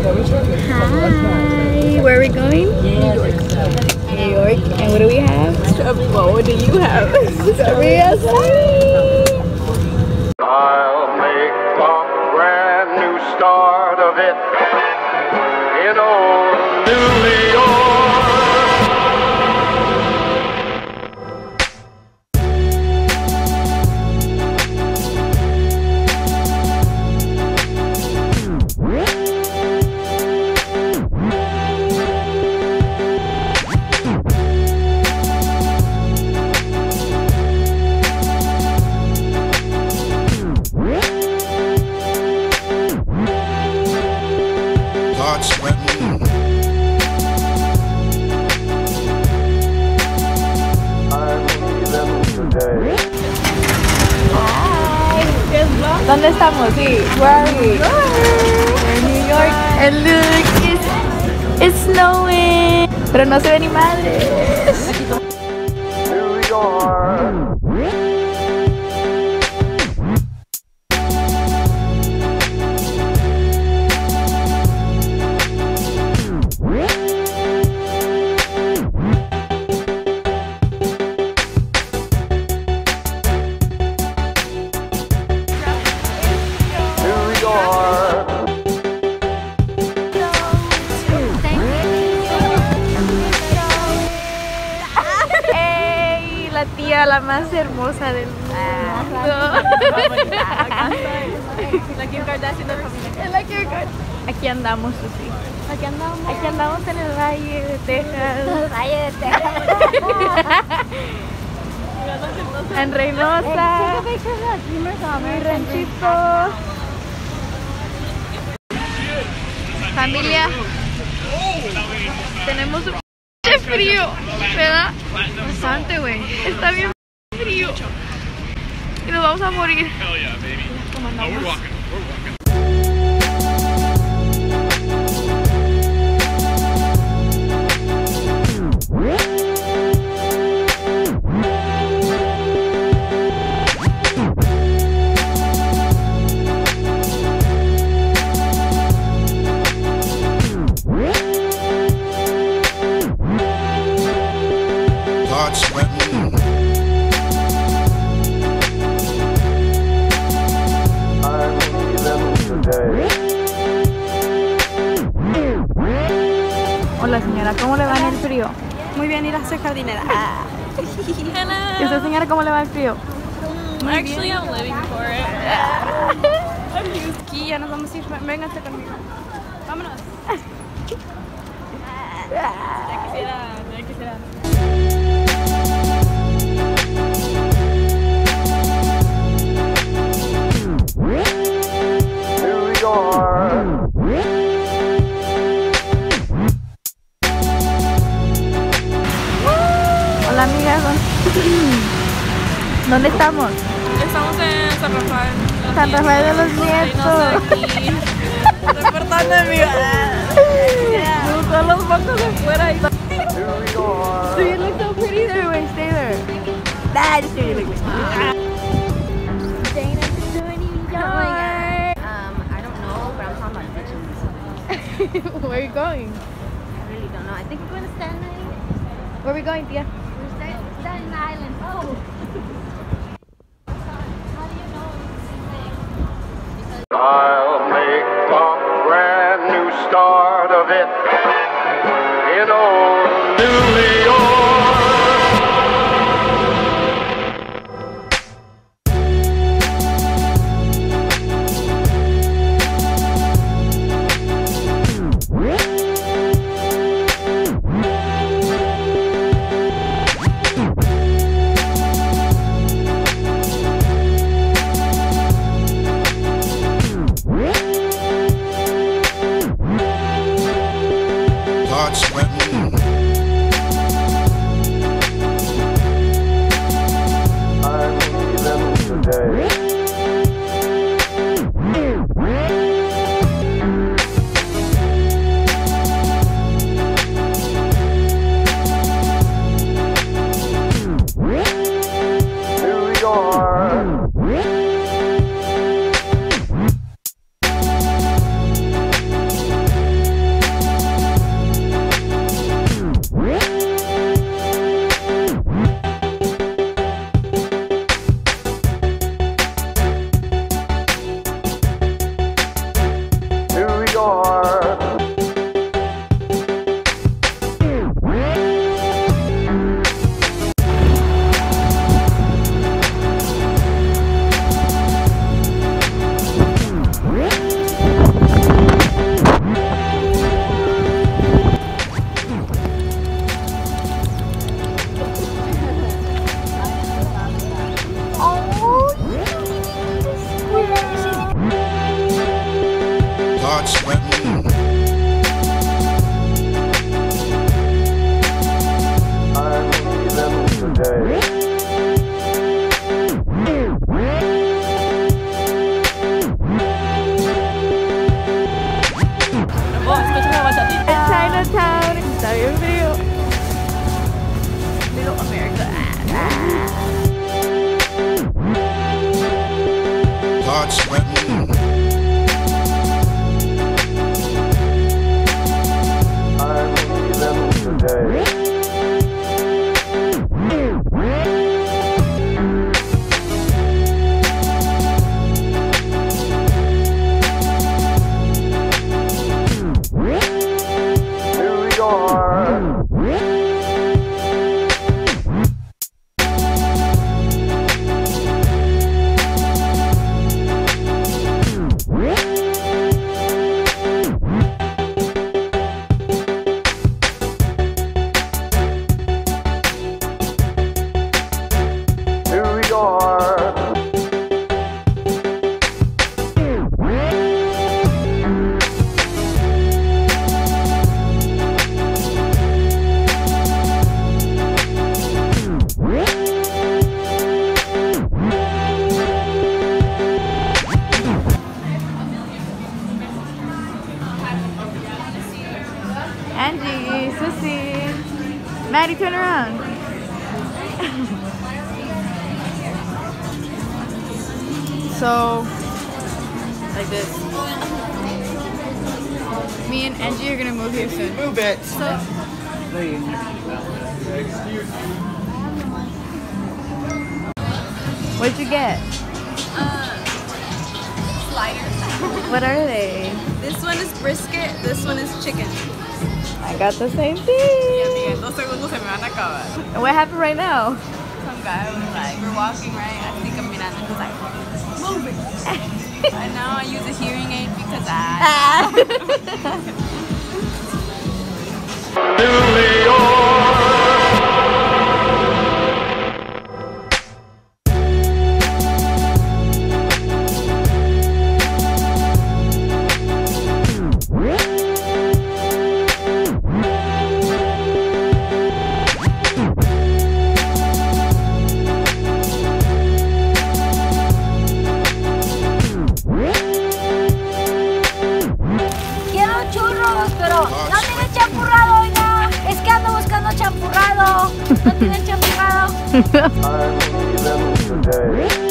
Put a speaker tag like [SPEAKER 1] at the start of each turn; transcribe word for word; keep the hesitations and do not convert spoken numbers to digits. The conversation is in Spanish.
[SPEAKER 1] Hi, where are we going? New York. New York. And what do we have? Strawberry. What do you have? Strawberry acai.
[SPEAKER 2] I'll make a brand new start of it in old New York.
[SPEAKER 1] ¿Dónde estamos? Sí, where are we? We're in New York. And look, it's, it's snowing. Pero no se ve ni madres.
[SPEAKER 2] New York.
[SPEAKER 1] La tía, la más hermosa del mundo. La Kim Kardashian de la familia. La Kim Kardashian. Aquí andamos, Susi. Aquí andamos. Aquí andamos en el Valle de Texas. El Valle de Texas. En Reynosa. Mi ranchito. Familia. Tenemos un frío, ¿verdad? Bastante, güey. Está bien frío. Y nos vamos a morir. ¿Cómo andamos? Hola señora, ¿cómo le va en el frío?
[SPEAKER 3] Muy bien, ir a ser jardinera.
[SPEAKER 1] ¿Y usted señora cómo le va el frío?
[SPEAKER 3] Actually, I'm living for it. Aquí ya nos vamos a ir. Vénganse conmigo. Vámonos. Ya quisiera, ya quisiera.
[SPEAKER 2] New York.
[SPEAKER 1] Hola amigas, ¿dónde estamos?
[SPEAKER 3] Estamos en San Rafael.
[SPEAKER 1] San Rafael de los Nietos.
[SPEAKER 3] Reportando, amiga.
[SPEAKER 1] Todos los bancos de fuera.
[SPEAKER 2] New York.
[SPEAKER 1] So you look so pretty there, wait, stay there. Nah, just kidding. Dana, to New York.
[SPEAKER 4] Um, I don't know, but I'm talking about bitches.
[SPEAKER 1] Where are you going?
[SPEAKER 4] I really don't know. I think we're going to Staten Island.
[SPEAKER 1] Where are we going, Tia?
[SPEAKER 4] We're Staten, Staten Island. Oh. How do you know it's the same thing? Because
[SPEAKER 2] I'll make a brand new start of it in old New York. York.
[SPEAKER 5] God's sweating.
[SPEAKER 2] I'm leaving today.
[SPEAKER 3] Oh, escucha la bachatita.
[SPEAKER 1] En Chinatown. Está bien frío. Little America.
[SPEAKER 5] God's sweating.
[SPEAKER 2] I'm leaving today. New York. New York.
[SPEAKER 1] Angie, Sissy. Maddie, turn around. So, like this. Me and Angie are gonna move here soon.
[SPEAKER 5] Move it.
[SPEAKER 1] So, what'd you get?
[SPEAKER 3] Sliders.
[SPEAKER 1] What are they?
[SPEAKER 3] This one is brisket, this one is chicken.
[SPEAKER 1] I got the same
[SPEAKER 3] Y
[SPEAKER 1] thing.
[SPEAKER 3] amiga, en dos segundos se me van a acabar.
[SPEAKER 1] And what happened right now?
[SPEAKER 3] Some guy was like, we're walking, right? I think I'm mirando. He's like, move it. And now I use a hearing aid because I.
[SPEAKER 2] New York.
[SPEAKER 4] Quiero churros, pero no tienen champurrado, oiga. Es que ando buscando champurrado. No tienen champurrado.
[SPEAKER 2] I'm leaving today.